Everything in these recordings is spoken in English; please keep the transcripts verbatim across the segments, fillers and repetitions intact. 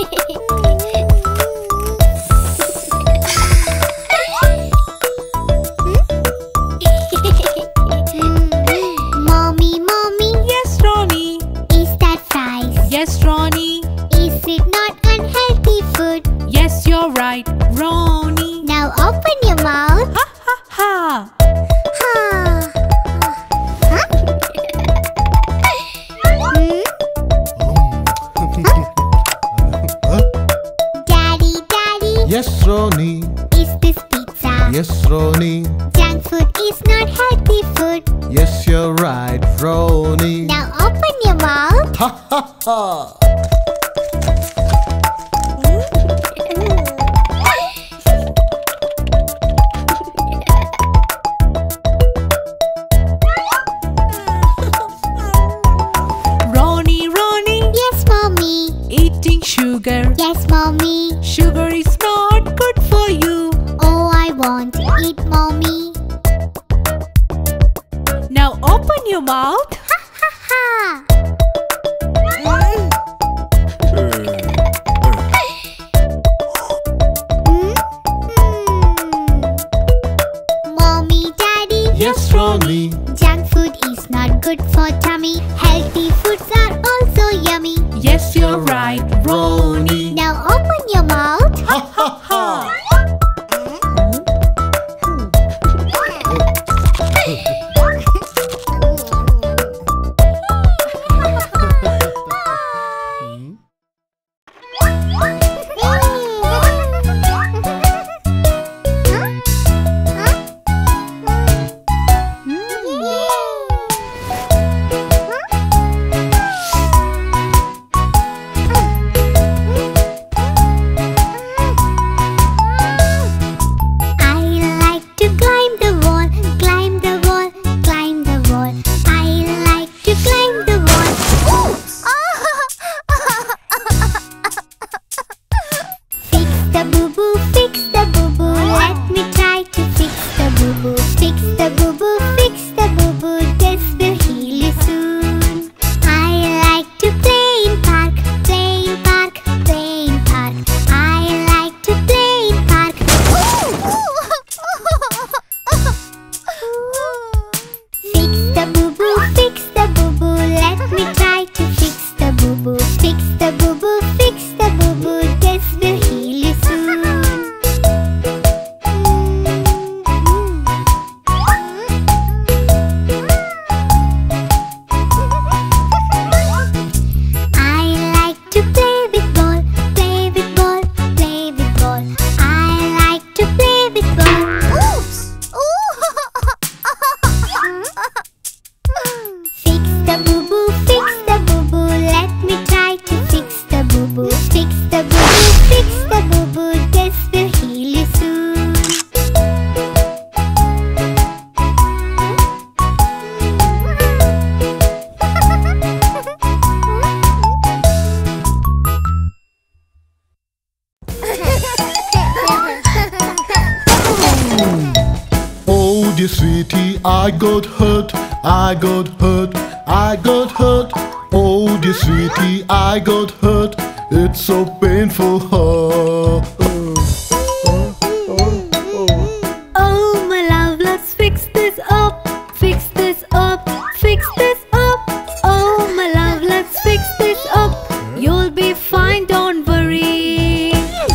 Mommy, mommy. Yes, Ronnie. Is that fries? Yes, Ronnie. Is it not unhealthy food? Yes, you're right, Ronnie. Now open your mouth. Ha ha ha. Ha. Huh? Hmm? Daddy, daddy. Yes, Ronnie. Is this pizza? Yes, Ronnie. Junk food is not healthy food. Yes, you're right, Ronnie. Now open your mouth. Ha ha ha. Ronnie, Ronnie. Yes, mommy. Eating sugar. Yes, mommy. Sugar is not good for you. Oh, I won't eat, mommy. Now open your mouth. Ha ha ha. Hmm? Hmm. Mommy, daddy. Yes, Ronnie. Junk food is not good for tummy. Healthy foods are also yummy. Yes, you're right, Ronnie. Now open your mouth. Ha ha ha. I like to climb the wall, climb the wall, climb the wall. I like to climb the wall. Oops! Fix the boo boo, fix the boo boo. Let me try to fix the boo boo. Fix the boo boo, fix the boo boo. This will heal you soon. I like to play in park, play in park, play in park. I like to play in park. Fix the boo boo, fix the boo boo. Let me try to fix the boo boo. Fix the boo boo, fix the boo boo. This will heal you soon. I like to play with ball, play with ball, play with ball. I like to play with ball. Oops! Fix the boo boo, fix the boo boo. Let me try to fix the boo boo. Fix the boo boo, fix the boo boo. This will heal you soon. Oh, dear sweetie, I got hurt, I got hurt, I got hurt. Oh, dear sweetie, I got hurt. It's so painful. Oh, Oh, my love, let's fix this up. Fix this up, fix this up. Oh, my love, let's fix this up. You'll be fine, don't worry.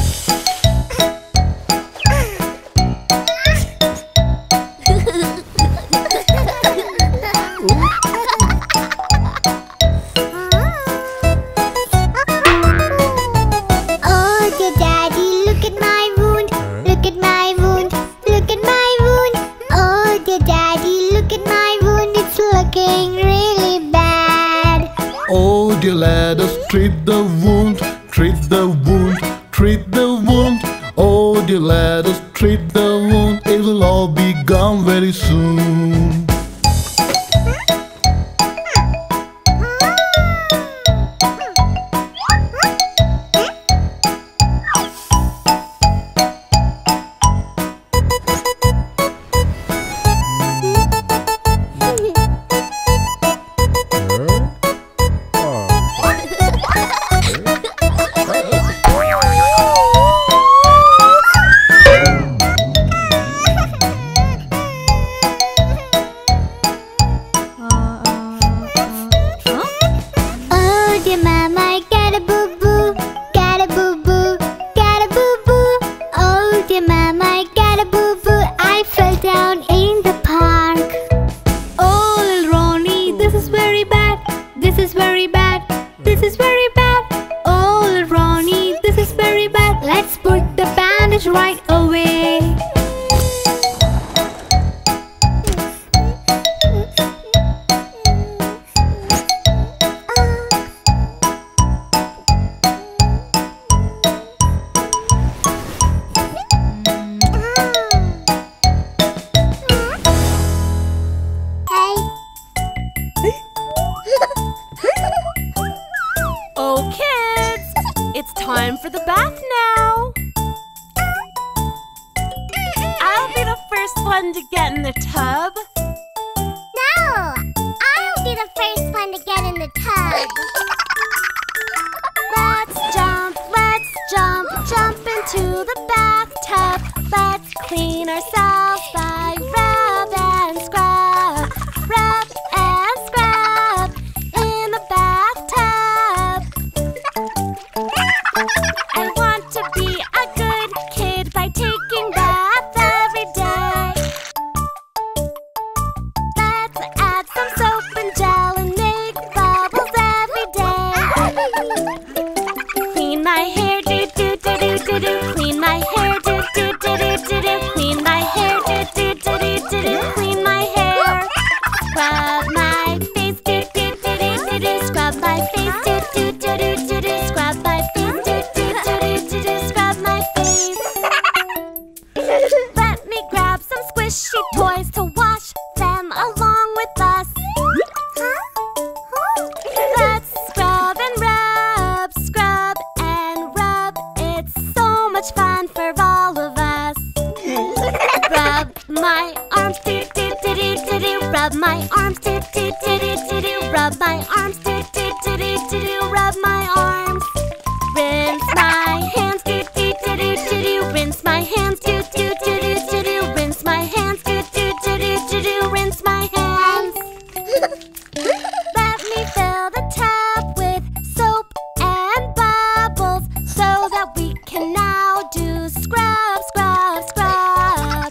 Oh, dear daddy, look at my wound. Look at my wound. Look at my wound. Oh, dear daddy, look at my wound. It's looking really bad. oh dear, let us treat the wound, treat the wound, treat the wound. Oh, dear, let us treat the wound. It will all be gone very soon. right away. Oh, kids, it's time for the bath now. I'll be the first one to get in the tub. No! I'll be the first one to get in the tub. Let's jump, let's jump, jump into the bathtub. Let's clean ourselves by rub and scrub. Rub and scrub in the bathtub. I want to be a good kid by taking baths every day. Let's add some soap and gel and make bubbles every day. Clean my hair, do do do do do do. Clean my hair, do do do do do do. Clean my hair, do do do do do do. Clean my hair. Scrub my face, do do do do do do. Scrub my face, do do do do do do. Scrub my face, do do do do do do. Scrub my face. Let me grab some squishy toys to wash them along with us. Let's scrub and rub, scrub and rub. It's so much fun for all of us. Rub my arms, do do do do do do. Rub my arms, do do do do do do. Rub my arms, do do do do do do. Rub my arms. Rinse my hands, do do do do do do. Rinse my hands, do do do do do do. Rinse my hands, do do do do do do. Rinse my hands. Let me fill the tub with soap and bubbles so that we can now do scrub, scrub, scrub.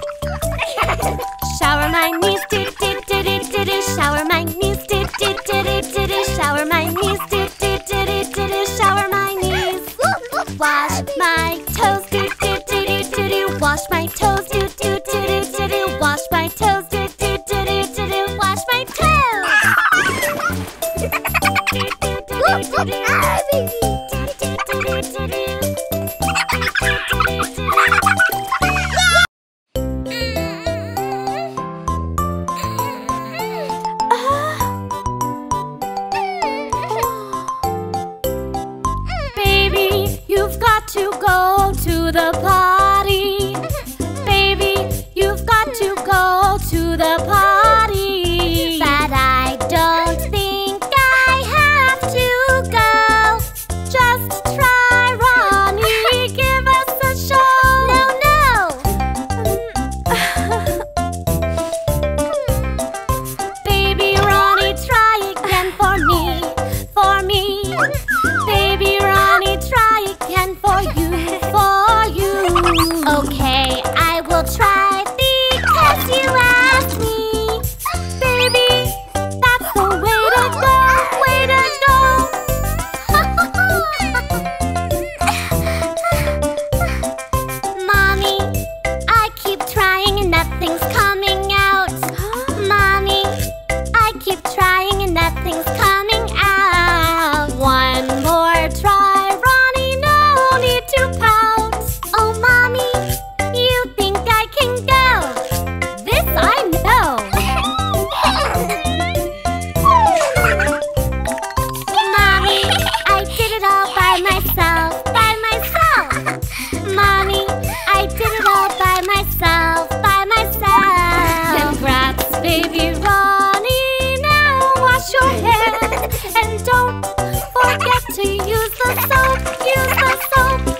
Shower my knees, do do do do do do. Shower my knees, do do do do do do. Shower my knees, do do do do do do. Shower my knees. Wash my toes, do do do do do do. Wash my toes, do do do do do do. Wash my toes, do do do do do do. Wash my toes. Do do do do do do. Do do do do do do. Baby, you've got to go to the potty. Baby, you've got to go to the potty. But I don't think I have to go. Just try, Ronnie. Give us a show. No, no. Baby, Ronnie, try again for me. For me. Baby, Ronnie, try again for you. For you. Okay, I will try because you asked me. Baby, that's the way to go. Way to go. Mommy, I keep trying and nothing's coming out. Mommy, I keep trying and nothing's coming out. One more try, Ronnie, no need to pout. Oh, Mommy, you think I can go? This I know. Mommy, I did it all by myself, by myself. Mommy, I did it all by myself, by myself. Congrats, baby Ronnie. Now wash your hair and don't forget to use the soap. Use the soap.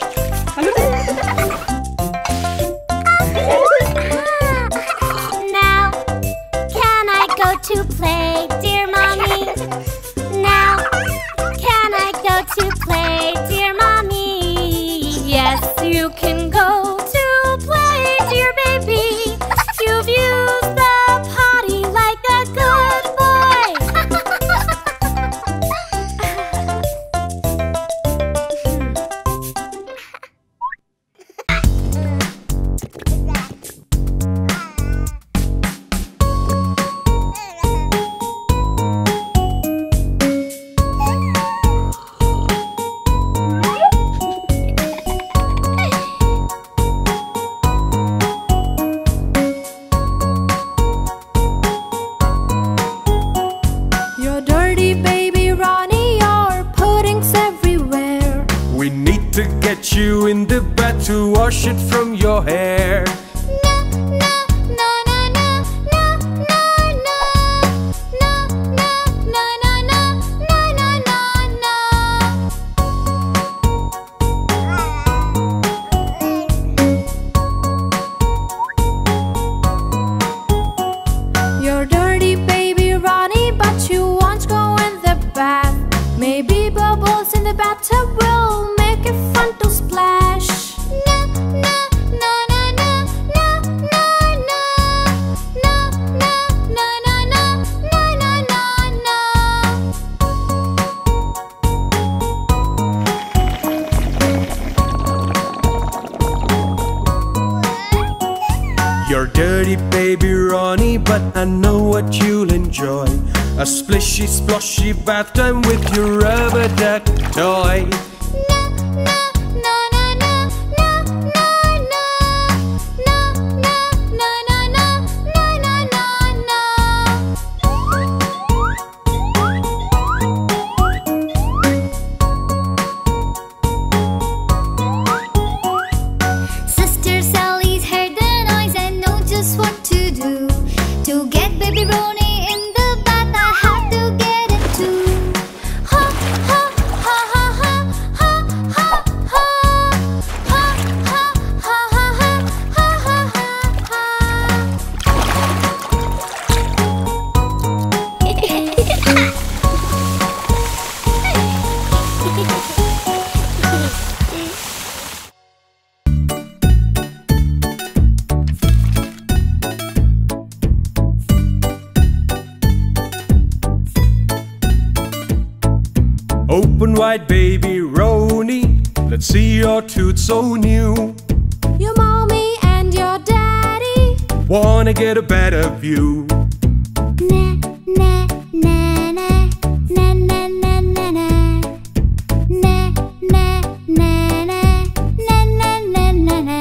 Now, can I go to play, dear Mommy? Now, can I go to play, dear Mommy? Yes, you can go to play, dear baby. You've used the potty like a good boy. to get you in the bath to wash it from your hair. You're dirty, baby Ronnie, but you won't go in the bath. Maybe bubbles in the bathtub will make it fun to splash. No, no, no, no, no, no, no, no. No, no, no, no, no, no, no, no. You're dirty, baby Ronnie, but I know what you'll enjoy. A splishy, splashy bath time with your rubber duck toy. Sister Sally's heard the noise and know just what to do. To get baby Ronnie in the bath, I have to get it too. Ha ha ha ha ha ha ha ha ha ha ha ha Open wide, baby Ronnie, let's see your tooth so new. Your mommy and your daddy Wanna get a better view. Na na na na na na na na na na na na na na na na na.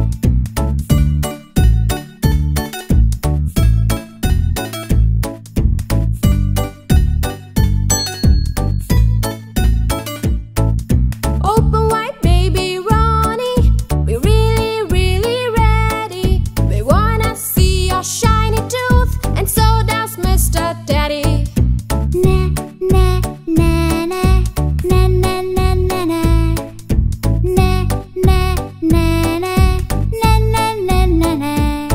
open wide, baby Ronnie. We're really, really ready. We wanna see your shiny tooth, and so does Mister Daddy. Na na na na na na na na na na na na na na na na na.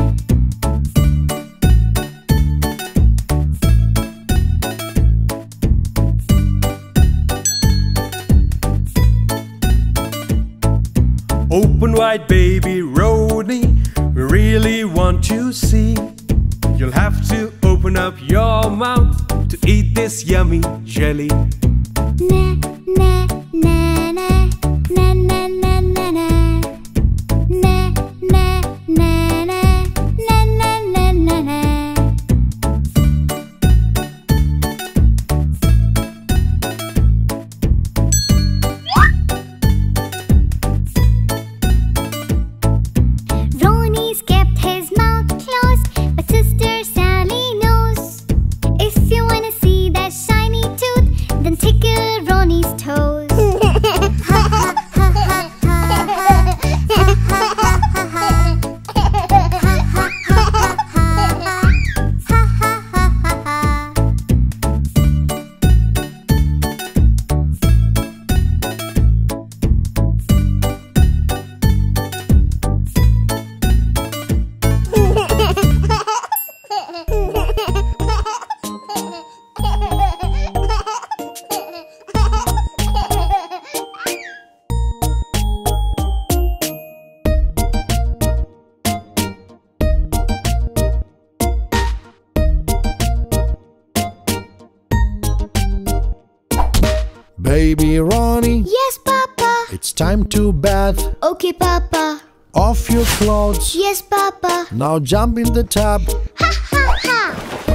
Open wide, baby Ronnie, we really want to see. You'll have to open up your mouth to eat this yummy jelly. Na na na na na na na na na na na na na na na na na. Ronnie's kept his mouth closed, but Sister Sally knows. If you wanna see that shiny tooth, then tickle Ronnie's toes. Baby Ronnie, Yes, Papa. it's time to bath. Okay, Papa. Off your clothes. Yes, Papa. Now jump in the tub. Ha ha ha.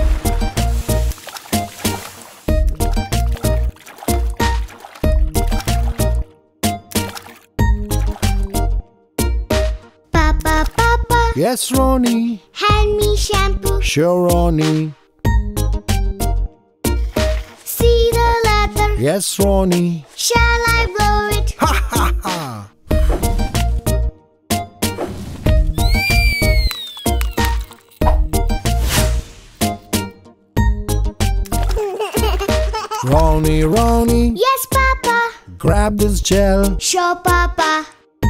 Papa, Papa. Yes, Ronnie. Hand me shampoo. Sure, Ronnie. See the leather. Yes, Ronnie. Shall I blow it? Ha ha ha! gel. Show Papa.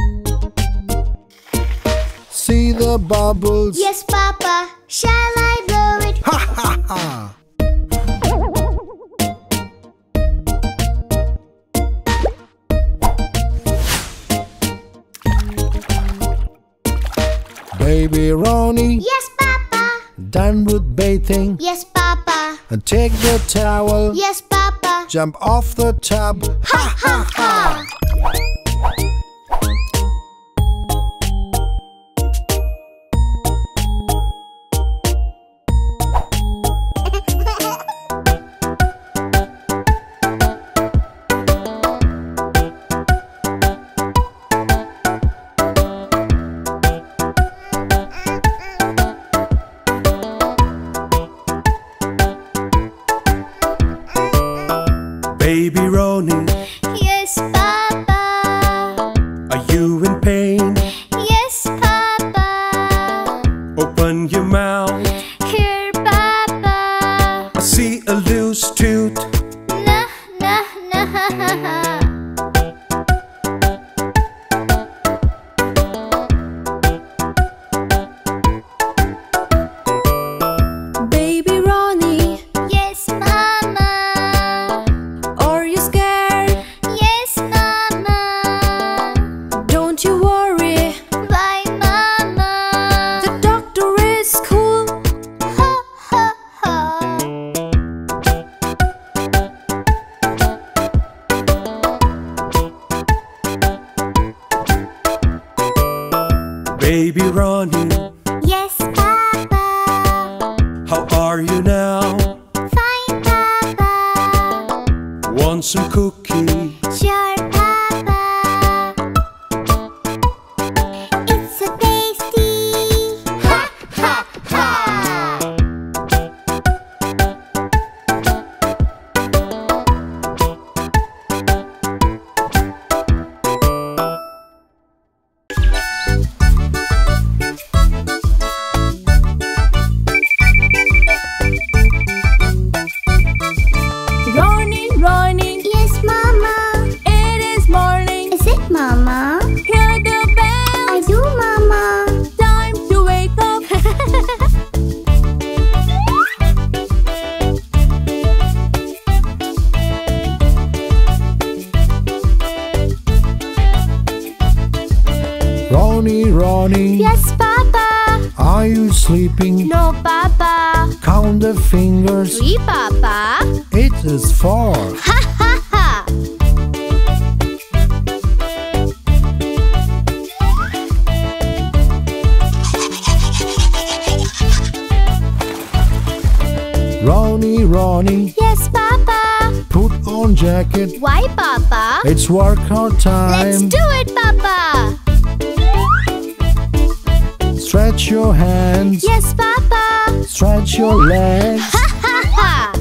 See the bubbles. Yes, Papa. Shall I blow it? Ha ha ha! Baby Ronnie, Yes, Papa. done with bathing. Yes, Papa. And take the towel. Yes, Papa. Jump off the tub. Ha ha ha! Baby Ronnie, Yes, Papa. are you in pain? Yes, Papa. Open your mouth. Here, Papa. I see a loose tooth. Nah, nah, nah. Baby Ronnie, Yes, Mama. are you scared? Yes, Mama. Don't you worry, Bye, Mama. the doctor is cool. Ha ha ha. Baby Ronnie, Yes, Papa. how are you now? Fine, Papa. Want some cookie? Sure, Papa. It's so tasty. Ha ha ha. Ronnie, Ronnie, Yes, Mama. it is morning. Is it, Mama? Hear the bell. I do, Mama. Time to wake up. Ronnie, Ronnie, Yes, Papa. are you sleeping? No, Papa. Count the fingers. Three, Papa. It is four. Ha ha ha. Ronnie, Ronnie, Yes, Papa. put on jacket. Why, Papa? It's workout time. Let's do it, Papa. Stretch your hands. Yes, Papa. Stretch your legs. Ha ha ha.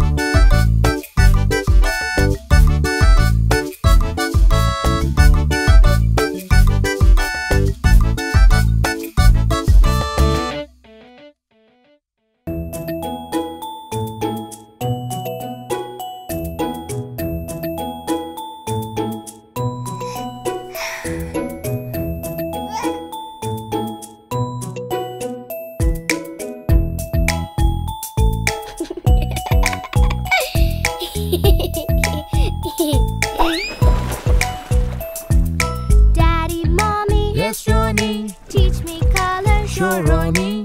Daddy, Mommy, Yes, Ronnie. teach me color. Sure, Ronnie.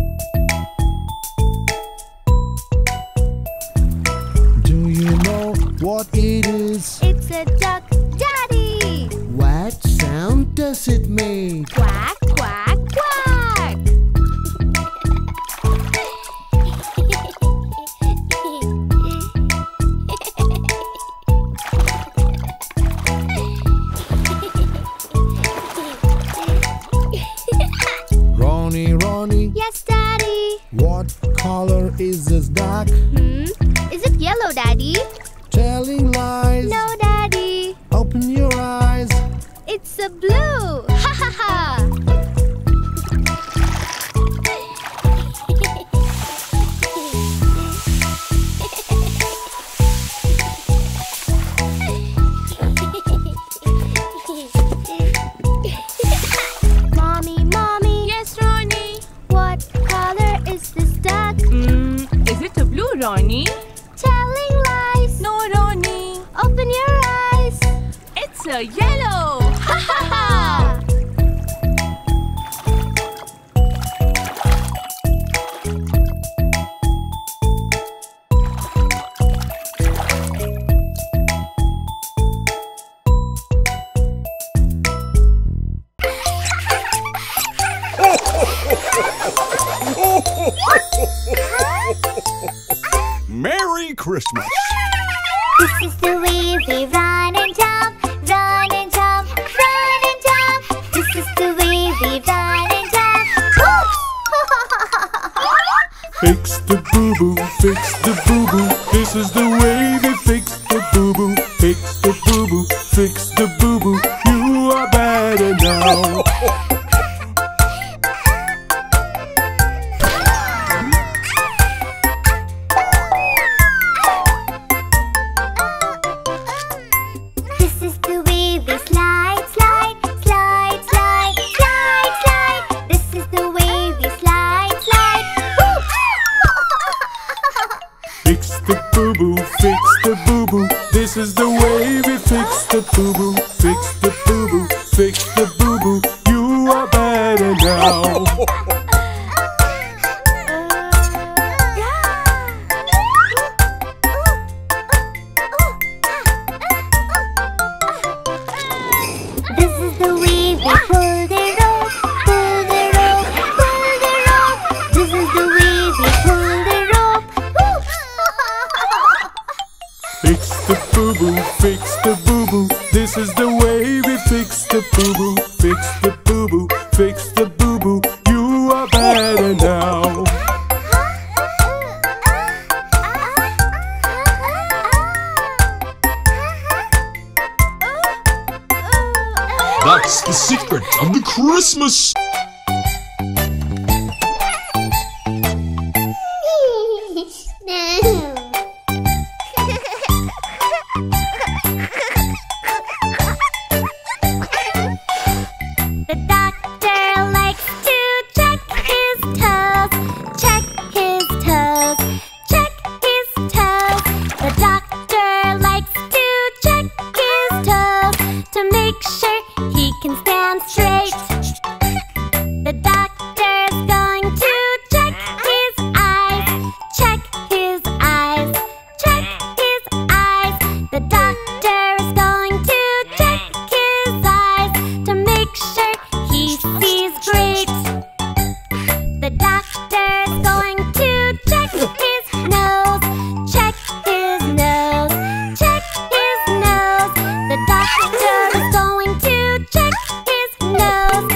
Do you know what it is? It's a duck, Daddy. What sound does it make? Quack, quack, quack. Ronnie, Ronnie, Yes, Daddy. what color is this duck? Hmm? Is it yellow, Daddy? Telling lies. No, Daddy. Open your eyes. It's a blue. Ha ha ha. Merry Christmas! This is the way we run and jump, run and jump, run and jump. This is the way we run and jump. Oops! Fix the boo-boo, fix the boo-boo. This is the way we fix the boo-boo. Fix the boo-boo, fix the boo-boo. You are better now. This is the way we slide, slide, slide, slide, slide, slide. This is the way we slide, slide. Oops! Fix the boo-boo, fix the boo-boo. This is the way we fix the boo-boo. Fix the boo-boo, fix the boo-boo. You are better now. This is the way we pull the rope, pull the rope, pull the rope. This is the way we pull the rope. Oops! Fix the boo-boo, fix the boo-boo. This is the way we fix the boo-boo. Fix the boo-boo, fix the boo-boo. You are better now. That's the secret of the Christmas. The doctor likes to check his toes, check his toes, check his toes. The doctor likes to check his toes to make sure he can stand straight. The doctor's going to check his eyes, check his eyes, check his eyes. The doctor is going to check his eyes to make sure he sees great. The doctor's going to check his nose, check his nose, check his nose. The doctor is going to check his nose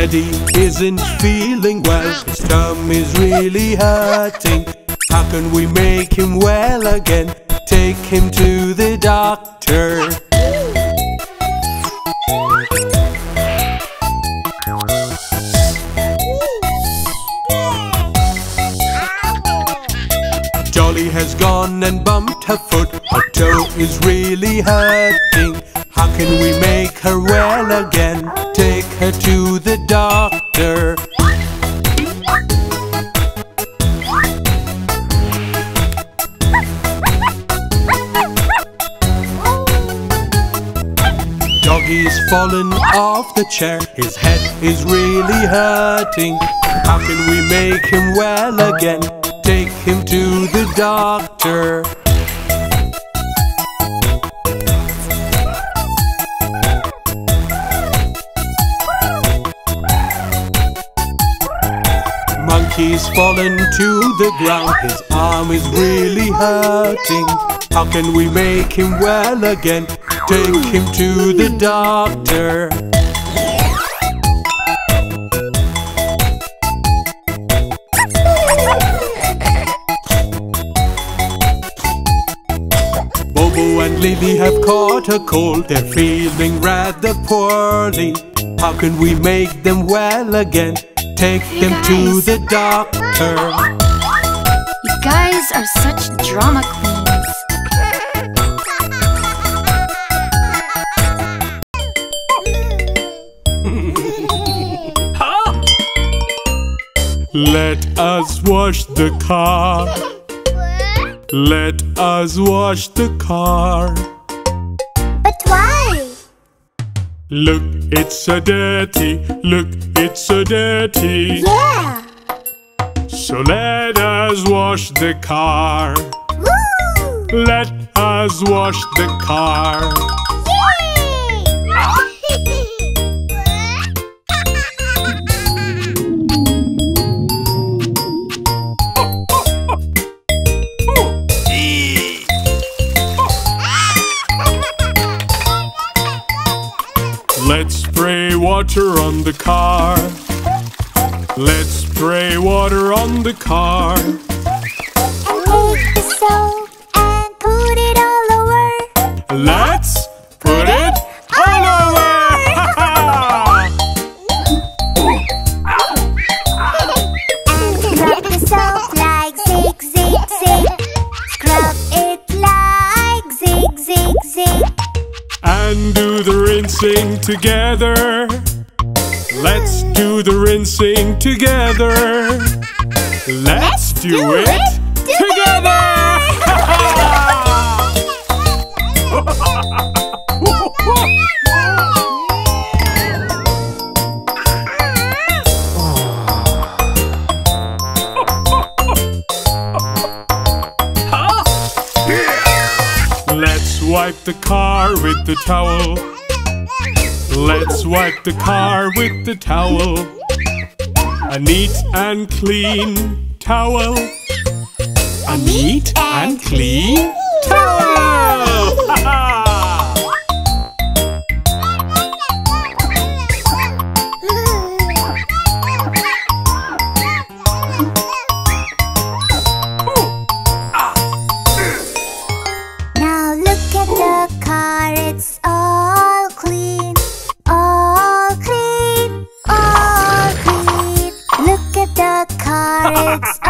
Teddy isn't feeling well. His tummy's really hurting. How can we make him well again? Take him to the doctor. Jolly has gone and bumped her foot. Her toe is really hurting. How can we make her well again? Take her to the doctor. Doggy's fallen off the chair. His head is really hurting. How can we make him well again? Take him to the doctor. Monkey's fallen to the ground. His arm is really hurting. How can we make him well again? Take him to the doctor. Bobo and Lily have caught a cold. They're feeling rather poorly. How can we make them well again? Take them to the doctor. You guys are such drama queens. Let us wash the car. Let us wash the car. But why? Look, it's so dirty. Look, it's so dirty. Yeah! So let us wash the car. Woo! Let us wash the car. Let's spray water on the car. Let's spray water on the car. And take the soap and put it all over. Let's put it all over. And scrub the soap like zig, zig, zig. Scrub it like zig, zig, zig. And do the rinsing together. Let's do the rinsing together. Let's do it together. Let's wipe the car with the towel. Let's wipe the car with the towel. A neat and clean towel. A neat and clean towel. Now look at the car, it's all clean. All clean, all clean. Look at the car, it's